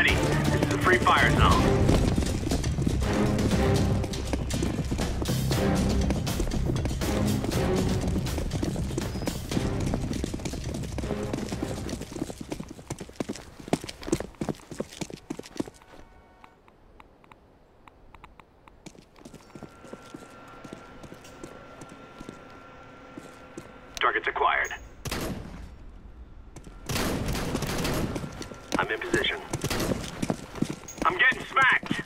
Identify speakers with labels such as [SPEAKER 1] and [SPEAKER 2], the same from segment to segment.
[SPEAKER 1] ready. This is a free fire zone. Targets acquired. I'm in position. I'm getting smacked!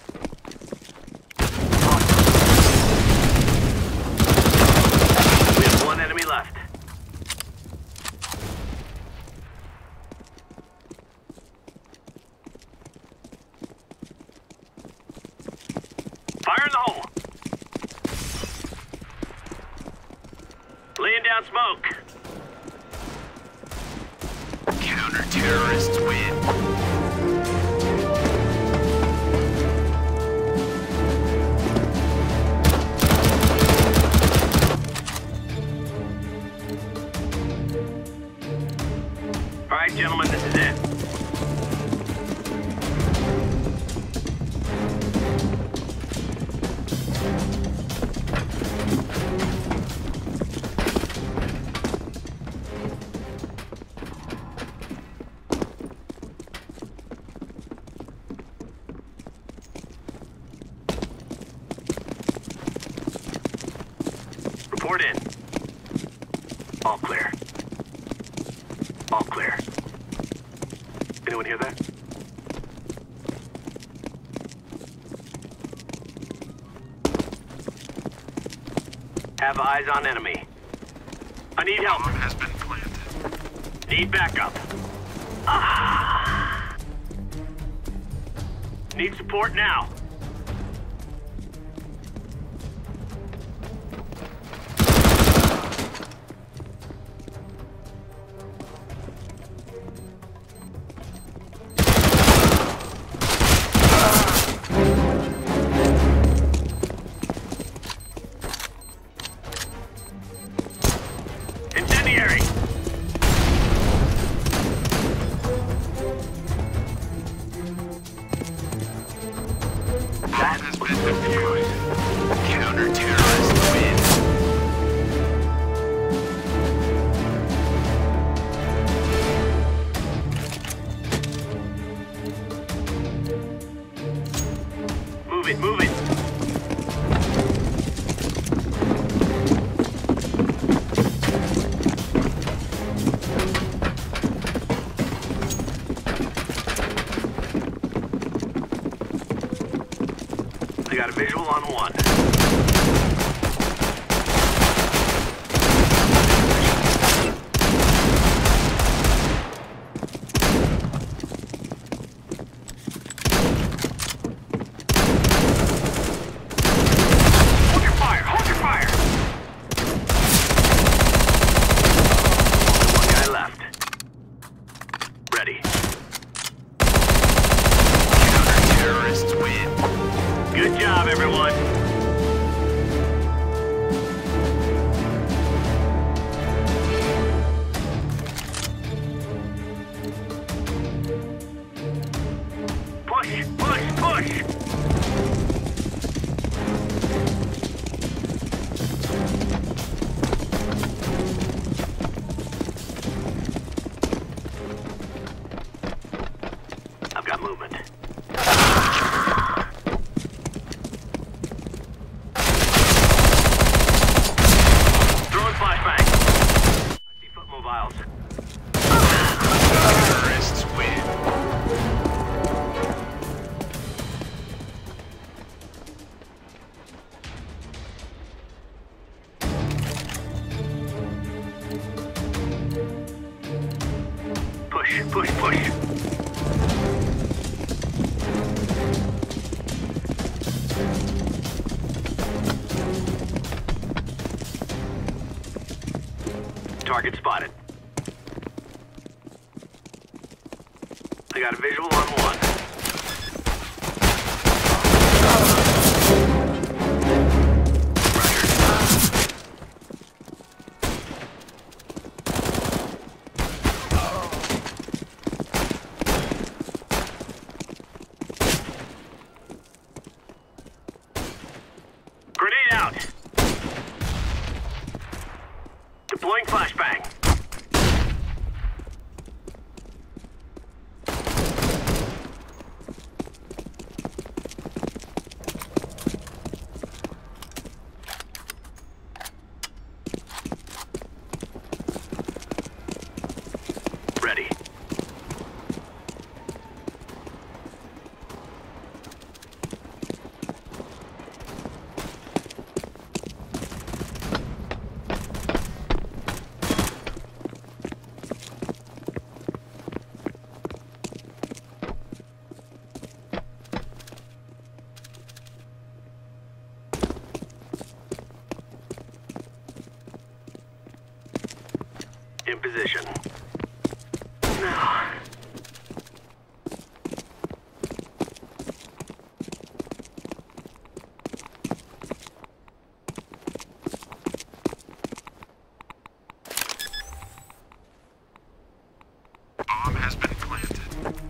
[SPEAKER 1] We have one enemy left. Fire in the hole! Laying down smoke.
[SPEAKER 2] Counter-terrorists win.
[SPEAKER 1] All right, gentlemen, this is it. Report in. All clear. All clear. Anyone hear that? Have eyes on enemy. I need help.
[SPEAKER 2] Bomb has been planted.
[SPEAKER 1] Need backup. Ah. Need support now. Incendiary!
[SPEAKER 2] Bomb has been defused. Counter-terrorists win.
[SPEAKER 1] Move it, move it! I got a visual on one. Hold your fire! Hold your fire! One guy left. Ready.
[SPEAKER 2] Counter-terrorists win.
[SPEAKER 1] Good job, everyone. Push, push, push! I've got movement. Throwing flashbang. I see foot mobiles.
[SPEAKER 2] Terrorists win.
[SPEAKER 1] Push, push, push. Target spotted. I got a visual on one. Deploying flashbang. Ready. In position. Now.
[SPEAKER 2] Bomb has been planted.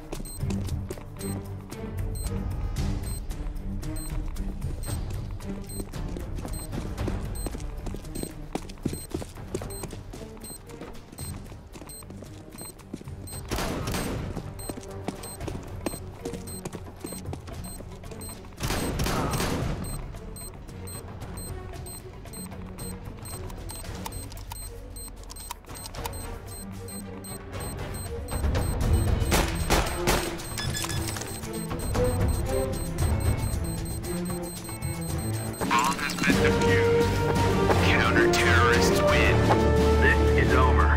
[SPEAKER 2] Bomb has been defused. Counter-terrorists win.
[SPEAKER 1] This is over.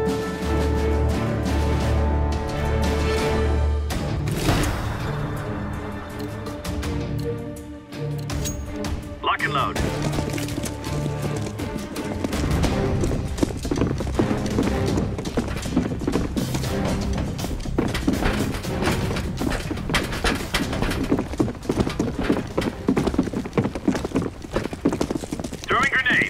[SPEAKER 1] Lock and load. Throwing grenade.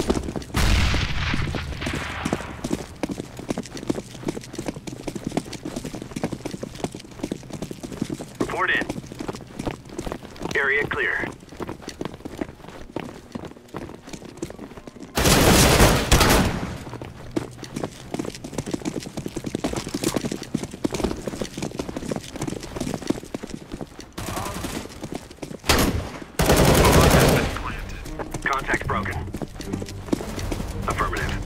[SPEAKER 1] Report in. Area clear.
[SPEAKER 2] Bomb has been planted.
[SPEAKER 1] Contact broken. Affirmative.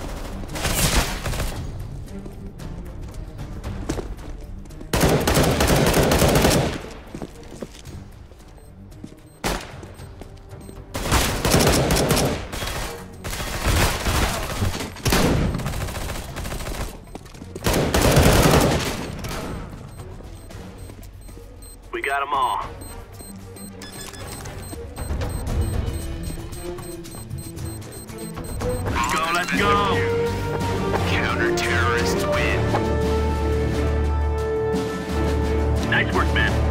[SPEAKER 1] We got them all. Let's go.
[SPEAKER 2] Counter-terrorists win.
[SPEAKER 1] Nice work, man.